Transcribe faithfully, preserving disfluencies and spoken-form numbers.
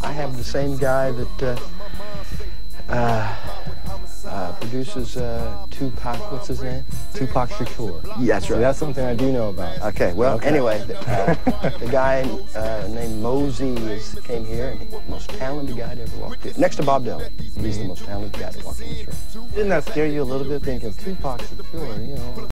I have the same guy that uh, uh, uh, produces uh, Tupac. What's his name? Tupac Shakur. Yeah, that's right. See, that's something I do know about. Okay, well, okay. anyway. Uh, the guy uh, named Moe-Z is, came here, and the most talented guy to ever walk through. Next to Bob Dylan, he's the most talented guy to walk in this room. Didn't that scare you a little bit, thinking Tupac Shakur, you know?